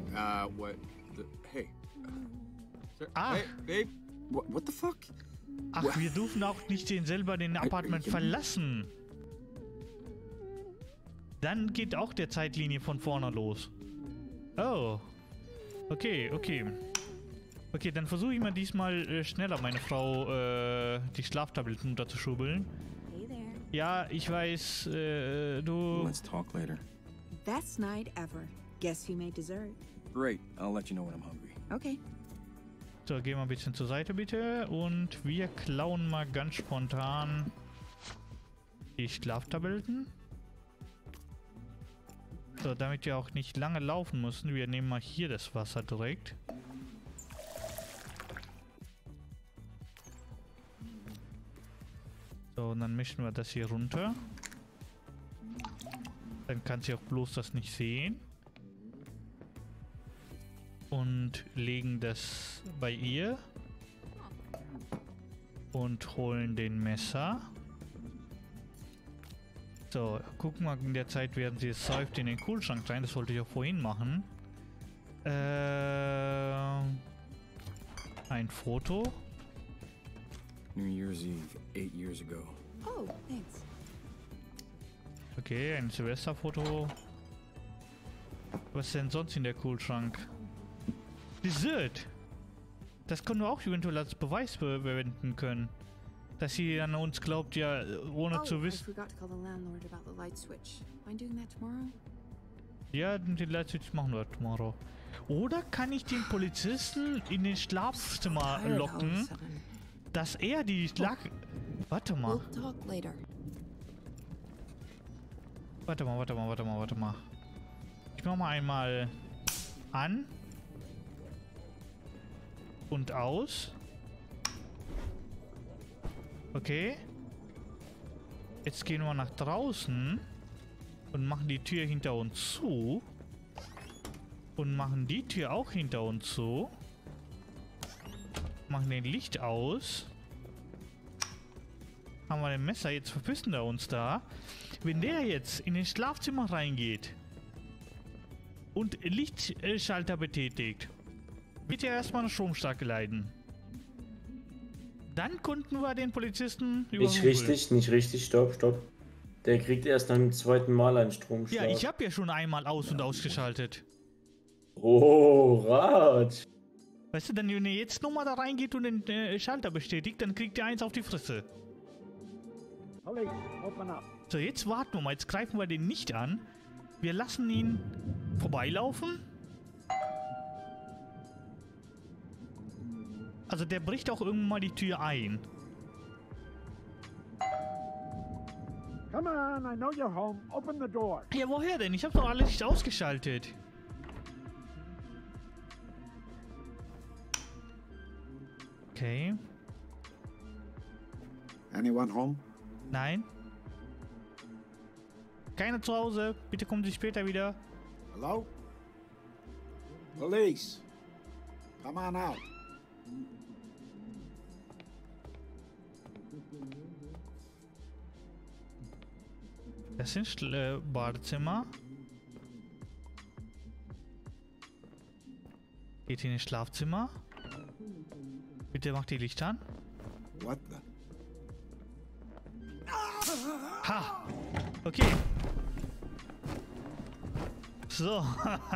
on. What? Hey. Sir, Ah. Hey, babe. What the fuck? Ach, wir dürfen auch nicht den Apartment verlassen. Dann geht auch der Zeitlinie von vorne los. Oh. Okay, okay. Okay, dann versuche ich mal diesmal schneller meine Frau die Schlaftabletten runterzuschubeln. Hey there. Ja, ich weiß, du... Let's talk later. Best night ever. Guess who made dessert? Great. I'll let you know when I'm hungry. Okay. So, geh mal ein bisschen zur Seite bitte. Und wir klauen mal ganz spontan die Schlaftabletten. So, damit wir auch nicht lange laufen müssen. Wir nehmen mal hier das Wasser direkt. So, und dann mischen wir das hier runter. Dann kann sie auch bloß das nicht sehen. Und legen das bei ihr. Und holen den Messer. So, gucken wir in der Zeit, werden sie es säuft in den Kühlschrank rein. Das wollte ich auch vorhin machen. Ein Foto. New Year's Eve, 8 years ago. Oh, thanks. Okay, ein Silvesterfoto. Was ist denn sonst in der Kühlschrank? Dessert! Das können wir auch eventuell als Beweis verwenden können. Dass sie an uns glaubt, ja, ohne Oh, zu I wissen. forgot to call the landlord about the light switch. Mind doing that tomorrow? Ja, die Leute machen wir tomorrow. Oder kann ich den Polizisten in den Schlafzimmer Tired all of a locken, sudden. dass er die Warte mal. We'll talk later. Warte mal. Ich mach mal einmal an. Und aus. Okay. Jetzt gehen wir nach draußen. Und machen die Tür hinter uns zu. Und machen die Tür auch hinter uns zu. Machen den Licht aus. Haben wir den Messer, jetzt verpissen wir uns da. Wenn der jetzt in den Schlafzimmer reingeht und Lichtschalter betätigt, wird er erstmal eine Stromstärke leiden. Dann konnten wir den Polizisten überrumpeln. Nicht richtig, stopp. Der kriegt erst am zweiten Mal einen Stromschlag. Ja, ich habe ja schon einmal aus- und ausgeschaltet. Oh, Rat. Weißt du, dann, wenn er jetzt nochmal da reingeht und den Schalter bestätigt, dann kriegt er eins auf die Fresse. So, jetzt warten wir mal. Jetzt greifen wir den nicht an. Wir lassen ihn vorbeilaufen. Also der bricht auch irgendwann mal die Tür ein. Come on, I know you're home. Open the door. Ja, woher denn? Ich habe doch alles nicht ausgeschaltet. Okay. Anyone home? Nein. Keiner zu Hause. Bitte kommen Sie später wieder. Hello? Police. Come on out. Das sind Badezimmer. Geht in das Schlafzimmer. Bitte macht die Lichter an. What the? Ha! Okay. So.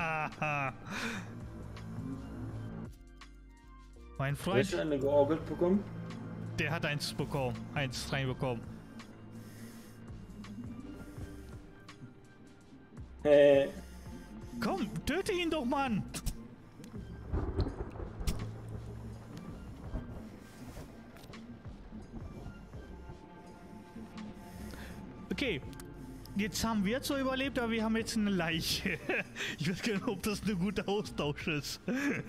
Mein Hast Freund, du eine georgelt bekommen? der hat eins bekommen. Eins reinbekommen. Komm, töte ihn doch, Mann! Okay, jetzt haben wir zwar überlebt, aber wir haben jetzt eine Leiche. Ich weiß gar nicht, ob das ein guter Austausch ist.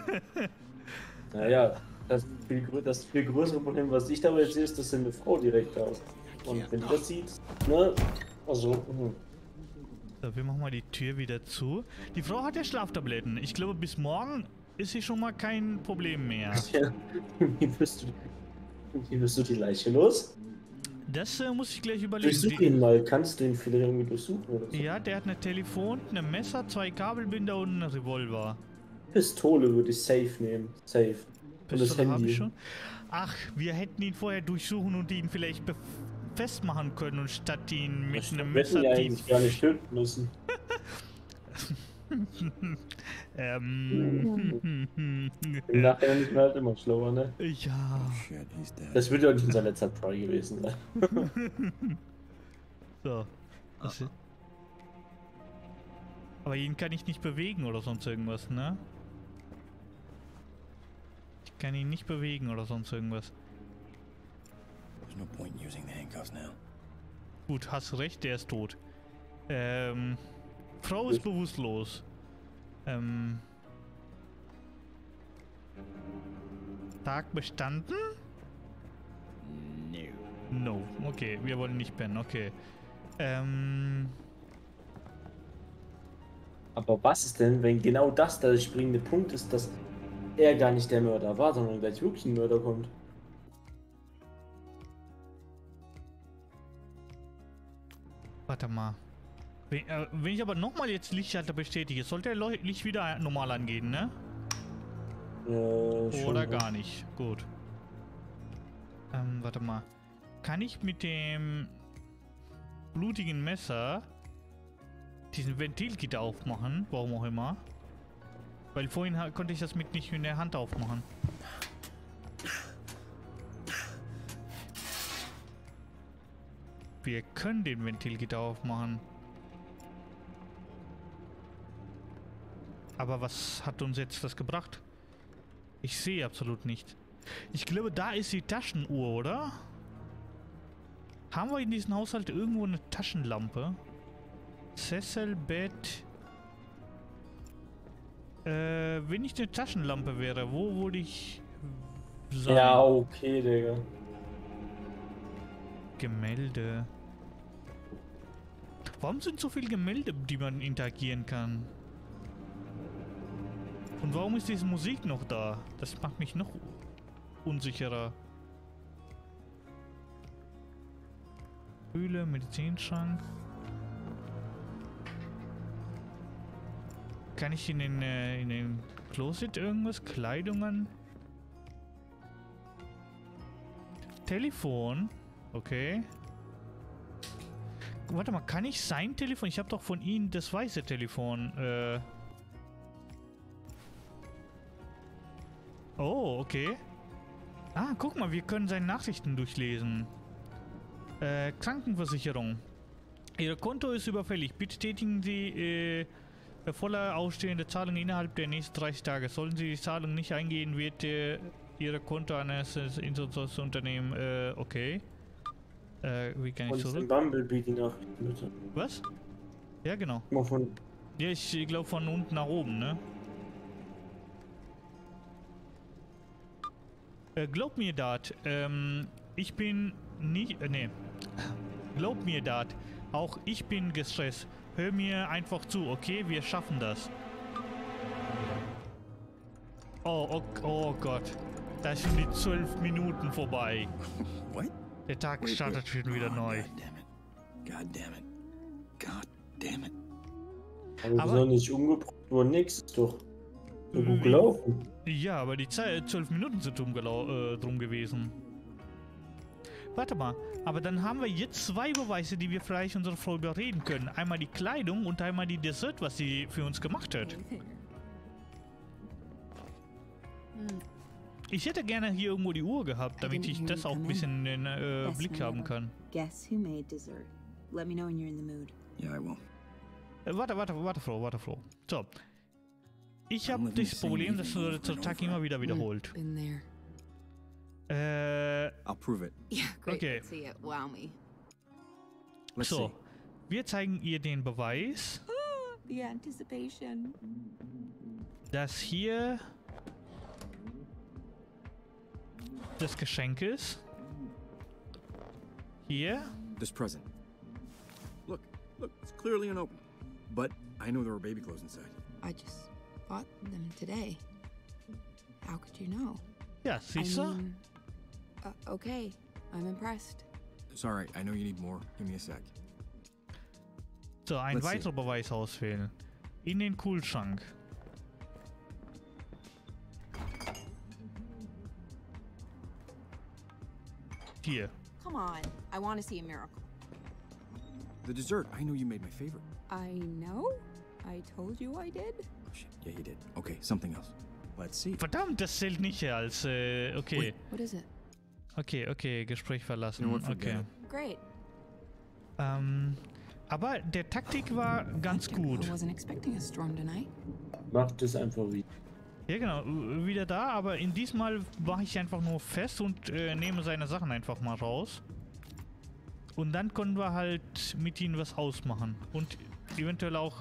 Naja, das viel größere Problem, was ich dabei sehe, ist, dass eine Frau direkt da ist. Und wenn du das siehst, ne, also, So, wir machen mal die Tür wieder zu. Die Frau hat ja Schlaftabletten. Ich glaube, bis morgen ist sie schon mal kein Problem mehr. ja, wie wirst du die Leiche los? Das muss ich gleich überlegen. Durchsuch ihn mal, kannst du ihn vielleicht irgendwie durchsuchen oder so? Ja, der hat ein Telefon, ein Messer, 2 Kabelbinder und einen Revolver. Pistole würde ich safe nehmen. Safe. Und das Pistole habe Handy. ich schon. Ach, wir hätten ihn vorher durchsuchen und ihn vielleicht festmachen können und statt ihn mit einem Wir hätten Messer ja eigentlich gar nicht töten müssen. Im Nachhinein ist man halt immer schlauer, ne? Ja. Shit, he's dead. Das wird ja nicht unser letzter Try gewesen sein. So. Aber ihn kann ich nicht bewegen oder sonst irgendwas, ne? Ich kann ihn nicht bewegen oder sonst irgendwas. There's no point in using the handcuffs now. Gut, hast recht, der ist tot. Frau ist bewusstlos. Tag bestanden? No. Okay, wir wollen nicht pennen, okay. Aber was ist denn, wenn genau das der springende Punkt ist, dass er gar nicht der Mörder war, sondern gleich wirklich ein Mörder kommt? Warte mal. Wenn ich aber nochmal jetzt Lichtschalter bestätige, sollte der Licht wieder normal angehen, ne? Schon, Oder ja. gar nicht. Gut. Warte mal. Kann ich mit dem blutigen Messer diesen Ventilgitter aufmachen? Warum auch immer. Weil vorhin konnte ich das nicht in der Hand aufmachen. Wir können den Ventilgitter aufmachen. Aber was hat uns jetzt das gebracht? Ich sehe absolut nicht. Ich glaube, da ist die Taschenuhr, oder? Haben wir in diesem Haushalt irgendwo eine Taschenlampe? Sessel, Bett. Wenn ich eine Taschenlampe wäre, wo würde ich sein? Ja, okay, Digga. Gemälde. Warum sind so viele Gemälde, die man interagieren kann? Und warum ist diese Musik noch da? Das macht mich noch unsicherer. Höhle, Medizinschrank. Kann ich in den Closet irgendwas? Kleidungen? Telefon? Okay. Warte mal, kann ich sein Telefon? Ich habe doch von Ihnen das weiße Telefon. Oh, okay. Ah, guck mal, wir können seine Nachrichten durchlesen. Krankenversicherung. Ihr Konto ist überfällig. Bitte tätigen Sie voller ausstehende Zahlungen innerhalb der nächsten 30 Tage. Sollten Sie die Zahlung nicht eingehen, wird Ihre Konto eines Insolvenzunternehmen, okay. Wie kann ich Und zurück? in Bumblebee die Nachrichten, bitte. Was? Ja, genau. Mal von. Ja, ich glaube von unten nach oben, ne? Glaub mir dat, ich bin nicht, nee. Glaub mir dat, auch ich bin gestresst. Hör mir einfach zu, okay? Wir schaffen das. Oh Gott. Da sind die 12 Minuten vorbei. What? Der Tag Wait, startet wait. schon wieder Oh, neu. God damn it. God damn it. Aber wir Aber- sollen nicht umgebracht worden, nix. Ist doch so gut gelaufen. Ja, aber die 12 Minuten sind drum gewesen. Warte mal, aber dann haben wir jetzt zwei Beweise, die wir vielleicht unserer Frau überreden können. Einmal die Kleidung und einmal die Dessert, was sie für uns gemacht hat. Ich hätte gerne hier irgendwo die Uhr gehabt, damit ich das auch ein bisschen in den Blick haben kann. Guess who made dessert? Let me know when you're in the mood. Yeah, I will. Warte, Frau. So. Ich habe das Problem, dass der Tag immer wieder wiederholt. Been there. I'll prove it. Yeah, great. Okay. Let's see it. Wow me. Let's So. see. Wir zeigen ihr den Beweis, The anticipation. dass hier das Geschenk ist. Hier. This present. Look, it's clearly unopened. But I know there were baby clothes inside. I just bought them today. How could you know? Ja, siehst du? Okay. I'm impressed. It's alright, I know you need more. Give me a sec. So, ein Let's see. weiterer Beweis auswählen. In den Kühlschrank. Hier. Come on. I want to see a miracle. The dessert. I know you made my favorite. I know? I told you I did? Oh, shit. Yeah, you did. Okay, something else. Let's see. Verdammt, das zählt nicht als, okay. Wait. What is it? Okay, Gespräch verlassen. You know what, forget Okay. it. Great. Aber der Taktik war ganz gut. I wasn't expecting a storm tonight. Macht es einfach wie. Ja genau, wieder da, aber in diesmal mache ich einfach nur fest und nehme seine Sachen einfach mal raus. Und dann können wir halt mit ihm was ausmachen. Und eventuell auch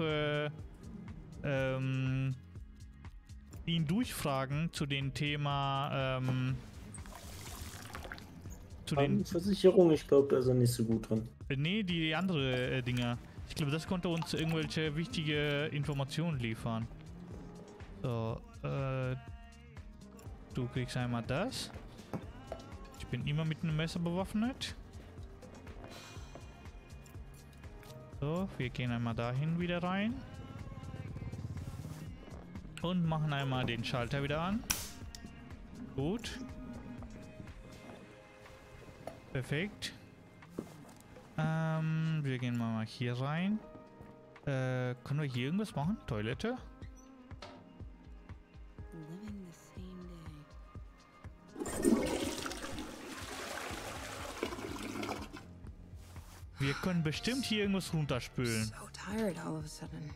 ihn durchfragen zu dem Thema Versicherung, ich glaube, da ist er nicht so gut drin. nee, die andere Dinger. Ich glaube, das konnte uns irgendwelche wichtige Informationen liefern. So, du kriegst einmal das. Ich bin immer mit einem Messer bewaffnet. So, wir gehen einmal dahin wieder rein. Und machen einmal den Schalter wieder an. Gut. Perfekt. Wir gehen mal hier rein. Können wir hier irgendwas machen? Toilette? Living the same day. Wir können bestimmt hier irgendwas runterspülen. So tired all of a sudden.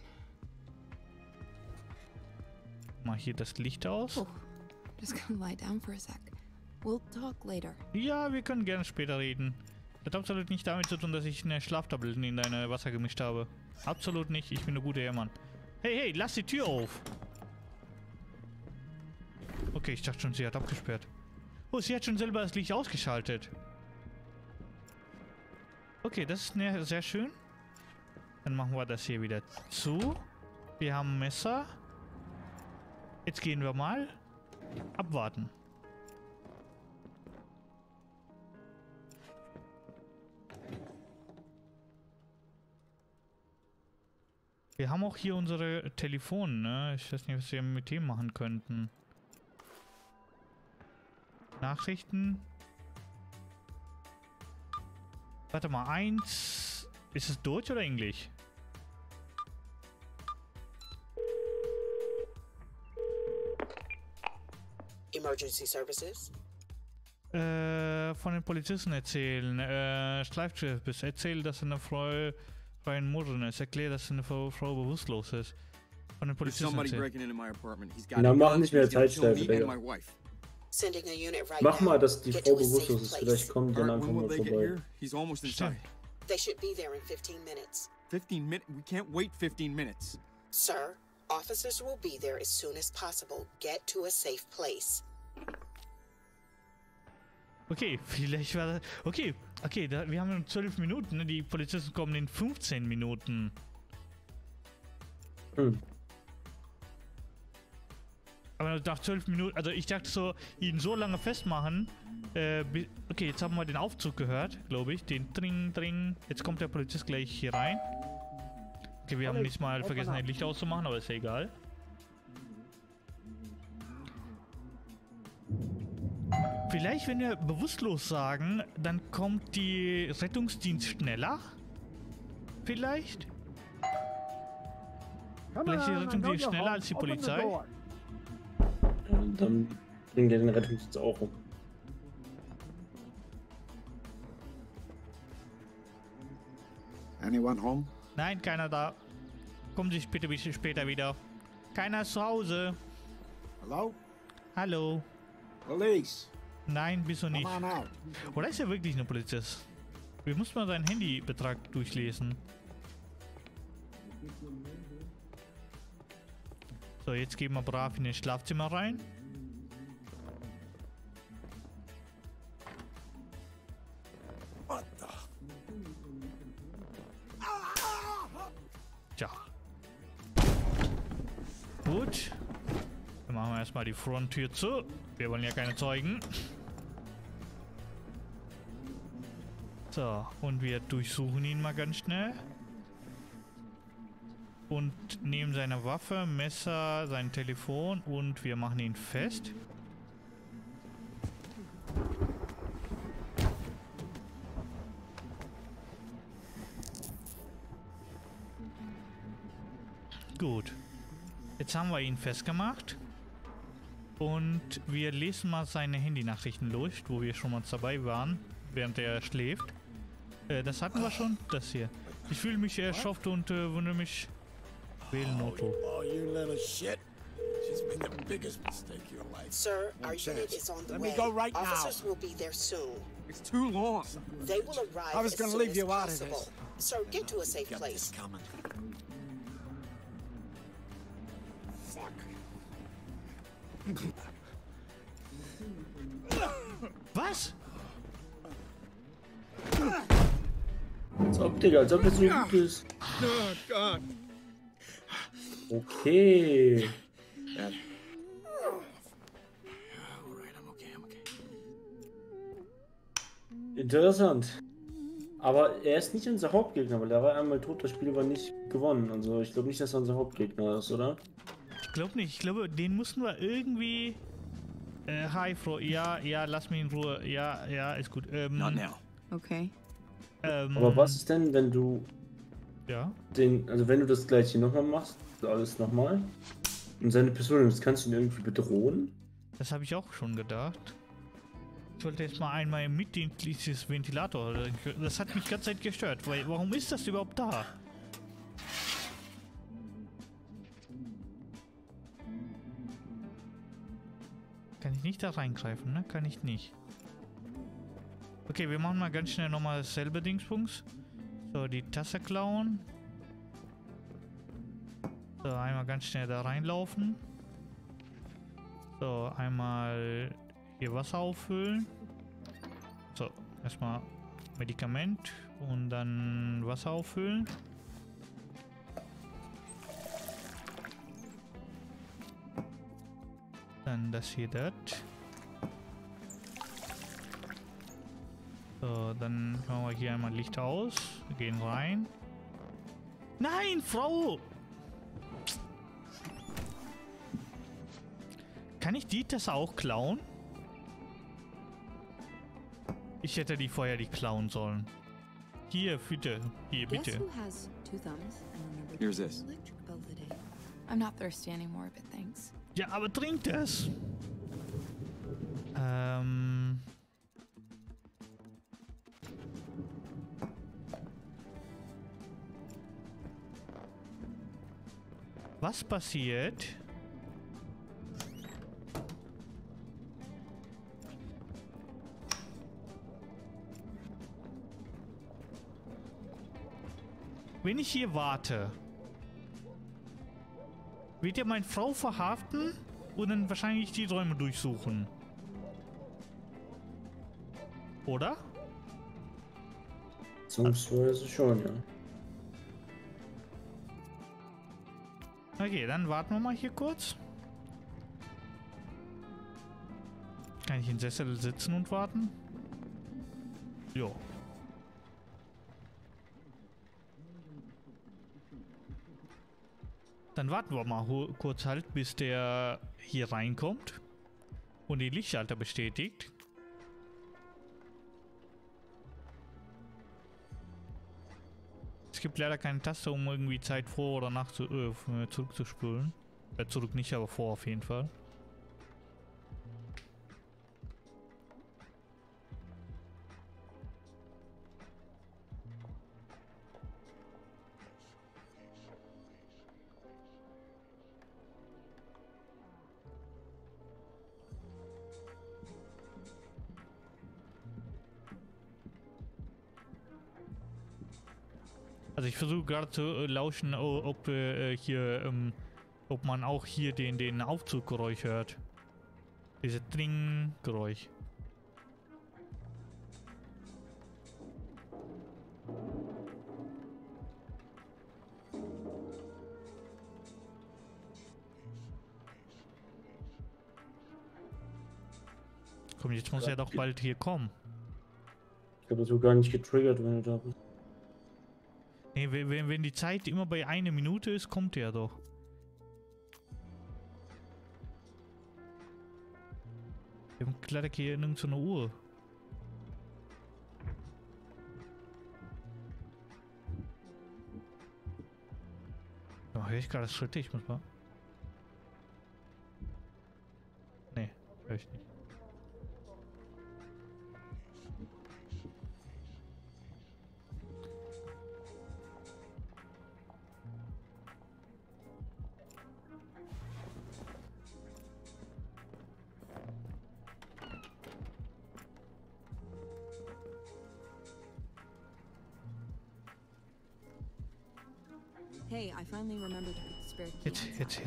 Mal hier das Licht aus. Oh, just gonna lie down for a sec. We'll talk later. Ja, wir können gerne später reden. Das hat absolut nicht damit zu tun, dass ich eine Schlaftabletten in deine Wasser gemischt habe. Absolut nicht. Ich bin ein guter Ehemann. Hey, lass die Tür auf. Okay, ich dachte schon, sie hat abgesperrt. Oh, sie hat schon selber das Licht ausgeschaltet. Okay, das ist sehr schön. Dann machen wir das hier wieder zu. Wir haben ein Messer. Jetzt gehen wir mal. Abwarten. Wir haben auch hier unsere Telefone, ne? Ich weiß nicht, was wir mit dem machen könnten. Nachrichten. Warte mal, 1. Ist es Deutsch oder Englisch? Emergency Services? Von den Polizisten erzählen. Schleifschiff, erzähl, dass eine Frau in Morden ist. Erklär, dass eine Frau bewusstlos ist. Von den There's Polizisten somebody erzählen. breaking into my apartment. He's got Na, a mach gun. nicht mehr He's gonna kill Zeitschleife, me and Digga. my wife. Sending a unit right Mach now. mal, dass die Get Frau to a safe bewusstlos ist. place. Vielleicht kommen die All dann right, einfach when will mal they get vorbei. here? He's almost inside. They should be there in 15 minutes. 15 minutes? We can't wait 15 minutes. Sir, officers will be there as soon as possible. Get to a safe place. Okay, vielleicht war das... Okay, wir haben nur 12 Minuten. Ne? Die Polizisten kommen in 15 Minuten. Aber nach 12 Minuten... Also ich dachte so, ihn so lange festmachen... okay, jetzt haben wir den Aufzug gehört, glaube ich. Den Dring. Jetzt kommt der Polizist gleich hier rein. Okay, wir haben nicht mal vergessen, ein Licht auszumachen, aber ist ja egal. Vielleicht, wenn wir bewusstlos sagen, dann kommt die Rettungsdienst schneller? Vielleicht? Come Vielleicht die on, I know Rettungsdienst you're schneller home. als die Open the Polizei? door. Dann bringen wir den Rettungsdienst auch um. Anyone home? Nein, keiner da. Kommen Sie bitte ein bisschen später wieder. Keiner ist zu Hause. Hello? Hallo. Police. Nein, bist du Come nicht. on out. Oder ist er wirklich ein Polizist? Wir mussten mal seinen Handybetrag durchlesen. So, jetzt gehen wir brav in das Schlafzimmer rein. What the? Tja. Gut. Dann machen wir erstmal die Fronttür zu. Wir wollen ja keine Zeugen. So, und wir durchsuchen ihn mal ganz schnell. Und nehmen seine Waffe, Messer, sein Telefon und wir machen ihn fest. Gut. Jetzt haben wir ihn festgemacht. Und wir lesen mal seine Handynachrichten durch, wo wir schon mal dabei waren, während er schläft. Das hatten wir schon. Das hier. Ich fühle mich erschöpft und wundere mich. Wählen Otto. Oh, you little shit. She's been the biggest mistake of your life. Sir, No our unit chance. is on the Let way. me go right now. Officers will be there soon. It's too long. They will arrive I was as gonna soon leave as you out of possible. this. Sir, get to a safe Got place. this coming. Fuck. Was? Als ob, Digga, als ob das so gut ist. Oh, God. Okay. Dad. Alright, I'm okay, I'm okay. Interessant. Aber er ist nicht unser Hauptgegner, weil er war einmal tot, das Spiel war nicht gewonnen. Also ich glaube nicht, dass er unser Hauptgegner ist, oder? Ich glaube nicht. Ich glaube, den mussten wir irgendwie... hi, Frau. Ja, ja, lass mich in Ruhe. Ja, ja, ist gut. Not now. Okay. Aber was ist denn, wenn du Ja. also wenn du das gleiche nochmal machst, alles nochmal, und seine Pistole nimmst, kannst du ihn irgendwie bedrohen? Das habe ich auch schon gedacht. Ich wollte jetzt mal einmal mitdienstliches Ventilator. Das hat mich die ganze Zeit gestört. Weil, warum ist das überhaupt da? Kann ich nicht da reingreifen, ne? Kann ich nicht. Okay, wir machen mal ganz schnell nochmal dasselbe Dingsbums. So, die Tasse klauen. So, einmal ganz schnell da reinlaufen. So, einmal hier Wasser auffüllen. So, erstmal Medikament und dann Wasser auffüllen. Dann das hier, das. So, dann machen wir hier einmal Licht aus. Wir gehen rein. Nein, Frau! Kann ich die das auch klauen? Ich hätte die vorher die klauen sollen. Hier, bitte. Hier, Guess bitte. who has two thumbs and remembered Here's this. electric bill today? I'm not thirsty anymore, but thanks. Ja, aber trinkt es. Was passiert? Wenn ich hier warte, wird er meine Frau verhaften und dann wahrscheinlich die Räume durchsuchen. Oder? Beziehungsweise schon, ja. Okay, dann warten wir mal hier kurz. Kann ich in Sessel sitzen und warten? Jo. Dann warten wir mal kurz halt, bis der hier reinkommt und die Lichtschalter bestätigt. Es gibt leider keine Taste, um irgendwie Zeit vor oder nach zurückzuspulen. Zurück nicht, aber vor auf jeden Fall. Also ich versuche gerade zu lauschen, ob ob man auch hier den Aufzuggeräusch hört. Dieses Dring-Geräusch. Komm, jetzt muss er doch bald hier kommen. Ich glaube, das wird gar nicht getriggert, wenn du da bist. Nee, wenn die Zeit immer bei 1 Minute ist, kommt er doch. Wir haben leider hier nirgends so eine Uhr. Oh, ich gerade Schritte? Ich muss mal... Nee, höre ich nicht. Hey, I finally remembered to put the spare key Jetzt.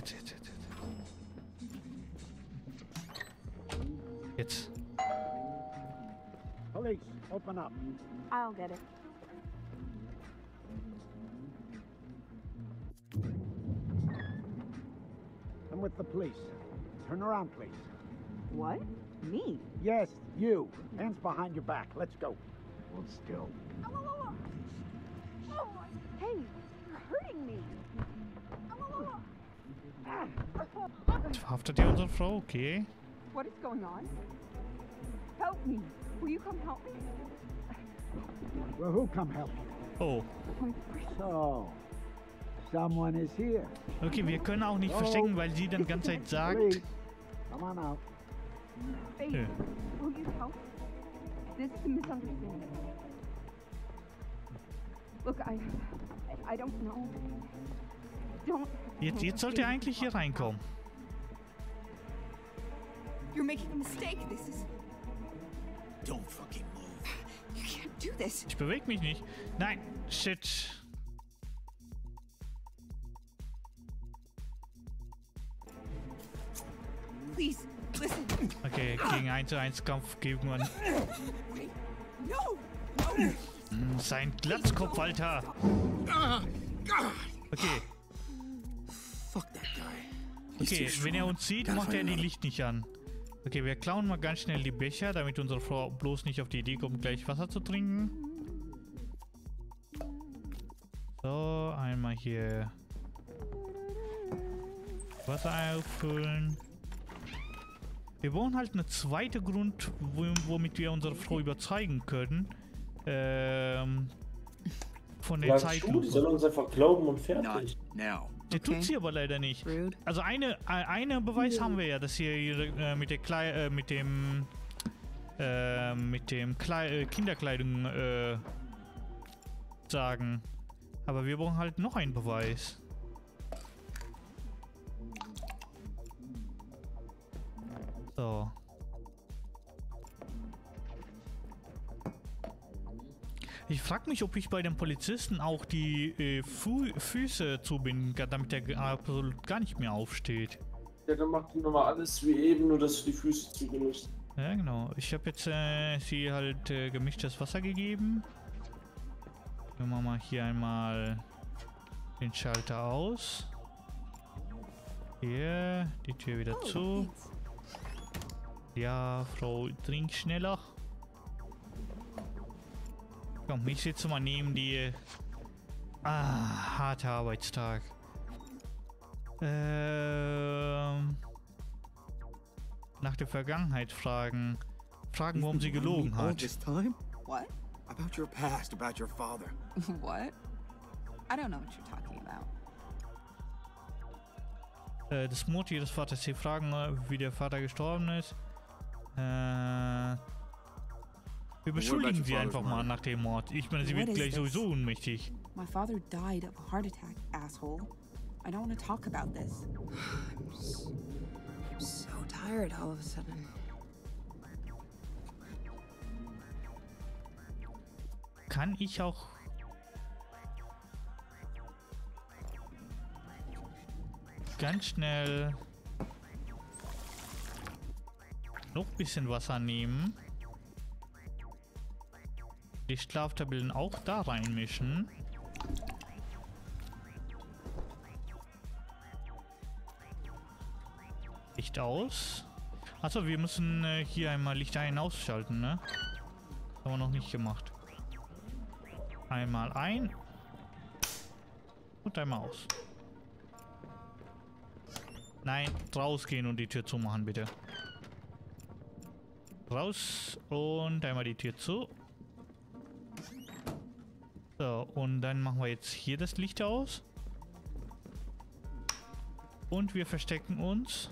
Jetzt. Police, open up. I'll get it. I'm with the police. Turn around, please. What? Me? Yes, you. Hands behind your back. Let's go. Hold still. Hey, you're hurting me. Verhaftet ihr unsere Frau? Okay. What is going on? Help me. Will you come help me? Well, who come help you? Oh. So, someone is here. Okay, wir können auch nicht verstecken, weil sie dann die ganze Zeit sagt... Police, come on out. Faith, Ja. will you help? This is a misunderstanding. Look, I don't know. Jetzt sollte er eigentlich hier reinkommen. You're making a mistake. This is... Don't fucking move. You can't do this. Ich bewege mich nicht. Nein, shit. Please, listen. Okay, gegen 1:1 Kampf gegen man Wait. No! No! sein Glatzkopf, Alter. Okay, Fuck that guy. okay, wenn er uns sieht, macht er die Licht nicht an. Okay, wir klauen mal ganz schnell die Becher, damit unsere Frau bloß nicht auf die Idee kommt, gleich Wasser zu trinken. So, einmal hier Wasser auffüllen. Wir brauchen halt eine zweite Grund, womit wir unsere Frau überzeugen können. Von der Sag Zeit. Schuh, die soll uns einfach glauben und Not fertig. now. Der tut sie aber leider nicht. Rude. Also eine Beweis haben wir ja, dass hier ihre, mit dem Kinderkleidung sagen. Aber wir brauchen halt noch einen Beweis. So. Ich frage mich, ob ich bei dem Polizisten auch die Füße zubinden kann, damit er absolut gar nicht mehr aufsteht. Ja, dann macht die nochmal alles wie eben, nur dass du die Füße zugenutzt. Ja, genau. Ich habe jetzt sie halt gemischtes Wasser gegeben. Wir machen mal hier einmal den Schalter aus. Hier, die Tür wieder Oh, zu. thanks. Ja, Frau, trink schneller. Komm, ich sitze mal neben dir. Harter Arbeitstag. Nach der Vergangenheit fragen. Fragen, warum sie gelogen All hat. this time? What? About your past, about your father. What? I don't know what you're talking about. Das Mord ihres Vaters. Sie fragen, wie der Vater gestorben ist. Wir beschuldigen your sie father's einfach mal murder? nach dem Mord. Ich meine, sie What wird is gleich this? sowieso ohnmächtig. My father died of a heart attack, asshole. I don't want to talk about this. I'm so tired all of a sudden. Kann ich auch... ganz schnell... noch ein bisschen Wasser nehmen. Die Schlaftabellen auch da reinmischen. Licht aus. Achso, wir müssen hier einmal Licht ein- und ausschalten, ne? Haben wir noch nicht gemacht. Einmal ein. Und einmal aus. Nein, rausgehen und die Tür zumachen, bitte. Raus und einmal die Tür zu. So, und dann machen wir jetzt hier das Licht aus. Und wir verstecken uns.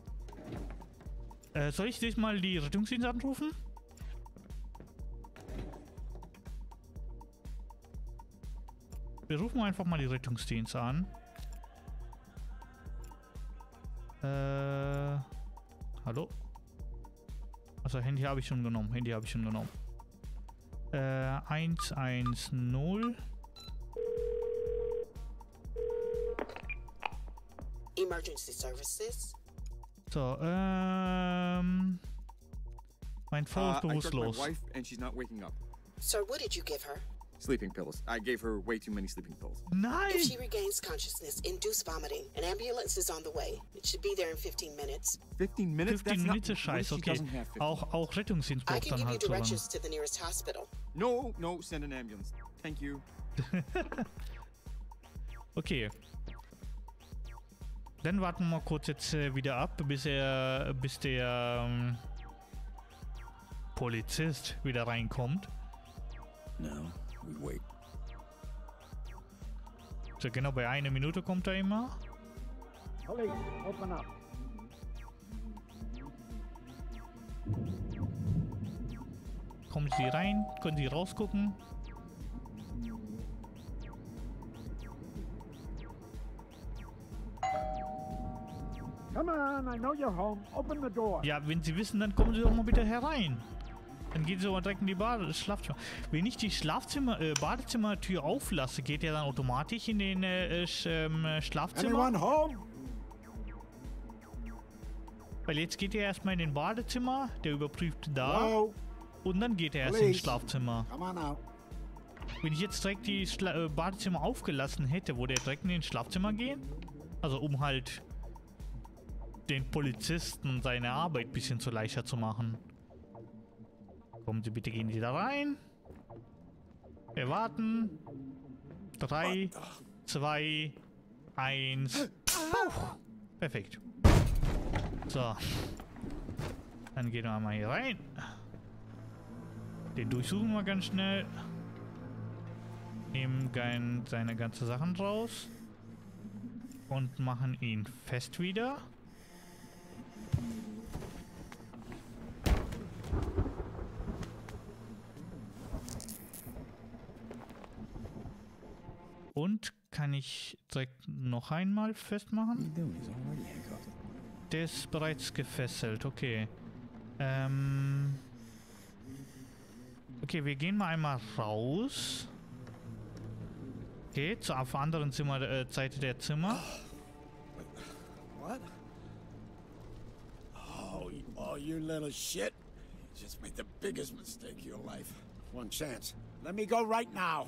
Soll ich diesmal die Rettungsdienste anrufen? Wir rufen einfach mal die Rettungsdienste an. Hallo? Also Handy habe ich schon genommen. 110. Emergency services. So, mein Frau ist I took my bewusstlos. wife and she's not waking up. Sir, what did you give her? Sleeping pills. I gave her way too many sleeping pills. Nein! If she regains consciousness, induce vomiting. An ambulance is on the way. It should be there in 15 minutes. 15 minutes? 15 That's Minuten not... Scheiß, What if she okay. doesn't have 15? Auch Rettungsdienst I braucht can dann give you halt so lange. directions to the nearest hospital. No, send an ambulance. Thank you. Okay. Dann warten wir mal kurz jetzt wieder ab, bis der Polizist wieder reinkommt. No, we wait. So genau bei 1 Minute kommt er immer. Police, open up. Kommen Sie rein, können Sie rausgucken. Come on, I know you're home. Open the door. Ja, wenn Sie wissen, dann kommen Sie doch mal bitte herein. Dann gehen Sie mal direkt in die Schlafzimmer. Wenn ich die Badezimmertür auflasse, geht er dann automatisch in den Schlafzimmer? Anyone home? Weil jetzt geht er erstmal in den Badezimmer, der überprüft da Hello? und dann geht er erst Police. ins Schlafzimmer. Come on out. Wenn ich jetzt direkt die Badezimmer aufgelassen hätte, würde er direkt in den Schlafzimmer gehen? Also um halt den Polizisten seine Arbeit ein bisschen zu leichter zu machen. Kommen Sie bitte, gehen Sie da rein. Wir warten. 3, 2, 1. Perfekt. So. Dann gehen wir mal hier rein. Den durchsuchen wir ganz schnell. Nehmen seine ganzen Sachen raus. Und machen ihn fest wieder. Und kann ich direkt noch einmal festmachen? Der ist bereits gefesselt, okay. Okay, wir gehen mal einmal raus. Okay, zur anderen Seite der Zimmer. What? Oh, you little shit. You just made the biggest mistake of your life. One chance. Let me go right now.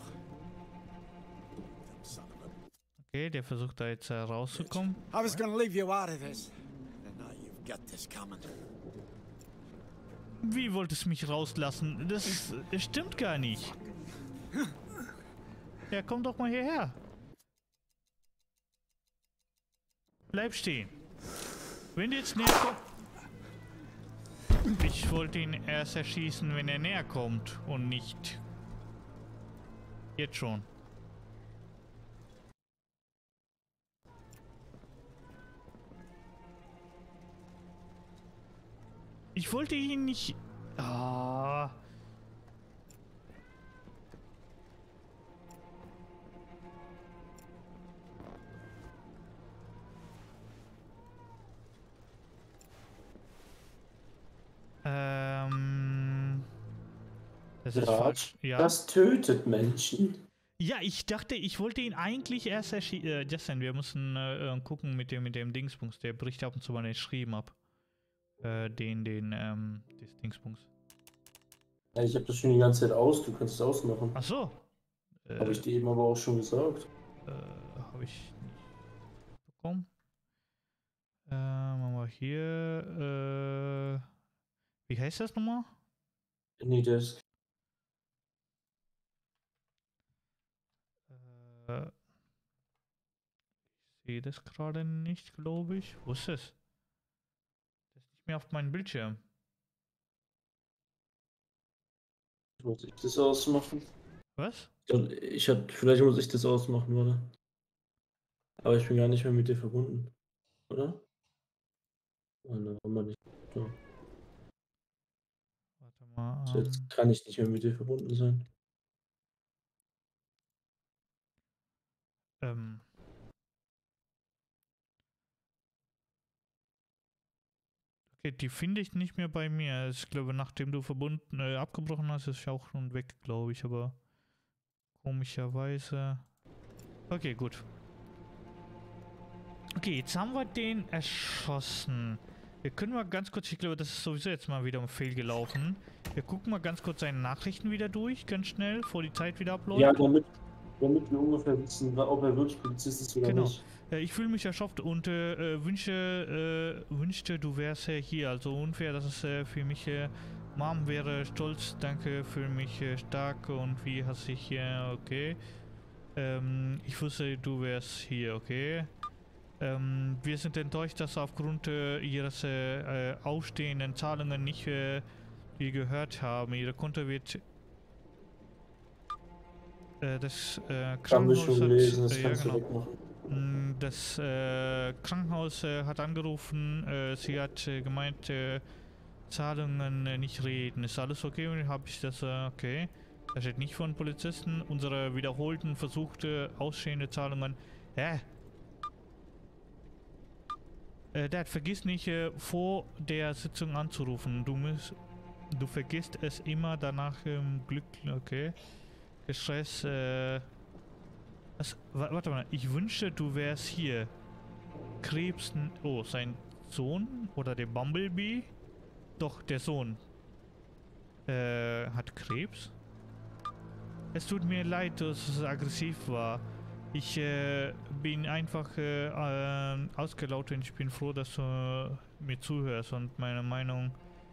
Son of a... Okay, der versucht da jetzt rauszukommen. I was gonna leave you out of this. And now you've got this coming. Wie wolltest du mich rauslassen? Das stimmt gar nicht. Ja, komm doch mal hierher. Bleib stehen. Wenn du jetzt näher kommst... Ich wollte ihn erst erschießen, wenn er näher kommt und nicht... Jetzt schon. Ich wollte ihn nicht... Ah... Das ist falsch. Ja. Das tötet Menschen. Ja, ich dachte, ich wollte ihn eigentlich erst erschießen. Justin, wir müssen gucken mit dem Dingsbums. Der bricht ab und zu mal geschrieben ab. Das Dingsbums. Ja, ich habe das schon die ganze Zeit aus. Du kannst es ausmachen. Ach so. Habe ich dir eben aber auch schon gesagt. Habe ich nicht bekommen. Machen wir hier. Wie heißt das nochmal? Anydesk. Ich sehe das gerade nicht, glaube ich. Wo ist das? Das ist nicht mehr auf meinem Bildschirm. Muss ich das ausmachen? Was? Vielleicht muss ich das ausmachen, oder? Aber ich bin gar nicht mehr mit dir verbunden. oder? Oh, ne, haben wir nicht. Ja. Warte mal. So, jetzt kann ich nicht mehr mit dir verbunden sein. Okay, die finde ich nicht mehr bei mir. Ich glaube, nachdem du abgebrochen hast, ist sie auch schon weg, glaube ich, aber komischerweise. Okay, gut. Okay, jetzt haben wir den erschossen. Wir können mal ganz kurz, ich glaube, das ist sowieso jetzt mal wieder fehlgelaufen. Wir gucken mal ganz kurz seine Nachrichten wieder durch, ganz schnell, bevor die Zeit wieder abläuft. Ja, damit wir ungefähr wissen, ob er wirklich Polizist ist oder Genau. nicht. Ich fühle mich erschöpft und wünschte, du wärst hier. Also unfair, dass es für mich Mom wäre stolz. Danke, fühle mich stark und wie hast dich hier, okay. Ich wusste, du wärst hier, okay. Wir sind enttäuscht, dass aufgrund ihres ausstehenden Zahlungen nicht wie gehört haben. Ihre Konto wird das Krankenhaus schon gelesen, das ja, kannst du genau. wegmachen. Das Krankenhaus hat angerufen, sie hat gemeint, Zahlungen nicht reden. Ist alles okay? Und habe ich das, okay. Da steht nicht von Polizisten. Unsere wiederholten versuchte ausstehende Zahlungen. Dad, vergiss nicht, vor der Sitzung anzurufen. Du vergisst es immer danach im Glück, okay. Stress, warte mal, ich wünschte, du wärst hier. Krebs, oh, sein Sohn oder der Bumblebee? Doch, der Sohn. Hat Krebs? Es tut mir leid, dass es aggressiv war. Ich bin einfach ausgelaugt und ich bin froh, dass du mir zuhörst und deine Meinung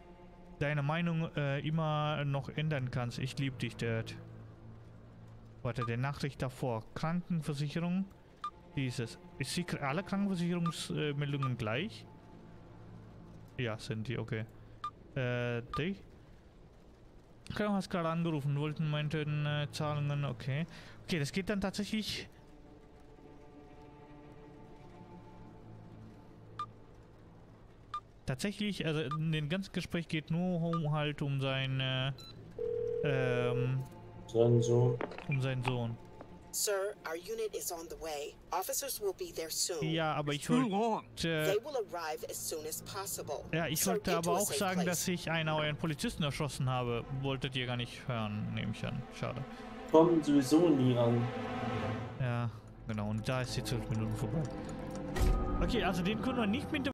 immer noch ändern kannst. Ich liebe dich, Dad. Warte, der Nachricht davor. Krankenversicherung. Dieses. Ist sie alle Krankenversicherungsmeldungen gleich? Ja, sind die, okay. Die? Krankenhaus gerade angerufen, meinten Zahlungen, okay. Okay, das geht dann tatsächlich. Tatsächlich, also in dem ganzen Gespräch geht nur um seinen Sohn. Um seinen Sohn. Sir, our unit is on the way. Officers will be there soon. Ja, aber ich Too long. They will arrive as soon as possible. Ja, ich Sir, wollte get aber to a auch safe sagen, place. dass ich einen euren Polizisten erschossen habe. Wolltet ihr gar nicht hören, nehme ich an. Schade. Kommen sowieso nie an. Ja, genau. Und da ist die 12 Minuten vorbei. Okay, also den können wir nicht mit dem